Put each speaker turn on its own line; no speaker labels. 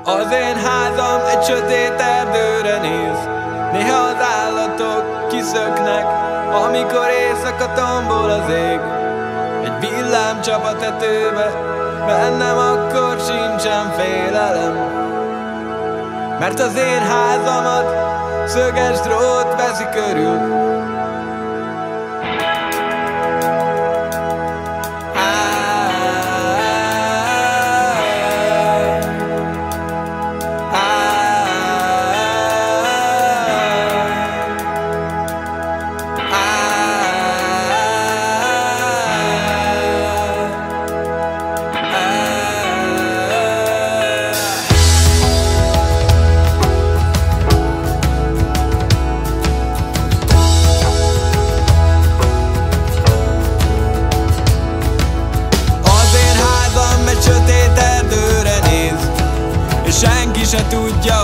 Az én házam egy sötét erdőre néz. Néha az állatok kiszöknek, amikor éjszaka tombol az ég. Egy villám csap a tetőbe, bennem akkor sincsen félelem, mert az én házamat szöges drót veszi körül. Senki se tudja,